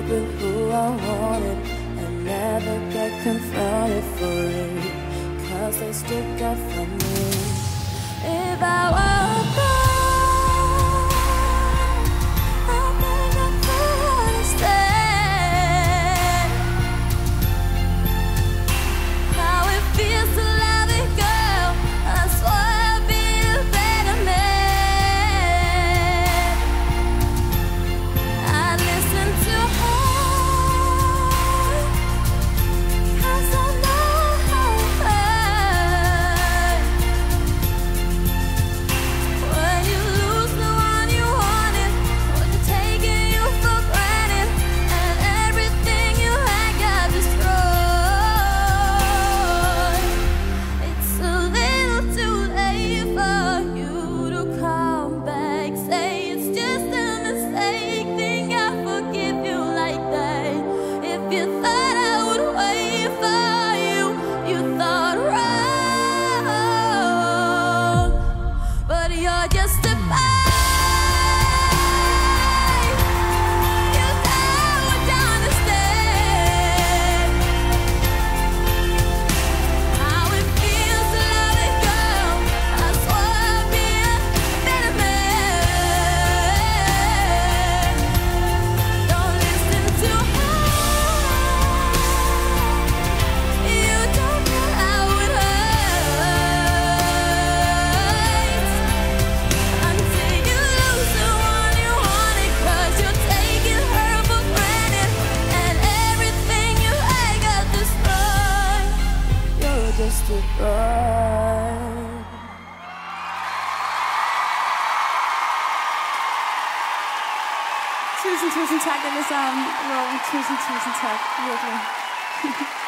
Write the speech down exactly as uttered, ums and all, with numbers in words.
with who I wanted and never get confronted for it, 'cause they stick up for me. If I were a girl, I think I could understand how it feels to love a girl. I swear I'd be a better man. I listen to her, 'cause I know how it hurts when you lose the one you wanted, when you're taking you for granted, and everything you had got destroyed. It's a little too late for you to come back. Say it's just a mistake. Think I forgive you like that. If you thought I would wait for you, you thought wrong. But you're just a babe. You thought would understand how it feels to love a girl. I swear I'd be a better man. Don't listen to her. You don't know how it hurts until you lose the one you wanted, 'cause you're taking her for granted, and everything you had got destroyed. You're just a bird. Tusind, tusind tak alle sammen. Wow, tusind, tusind tak. Virkelig.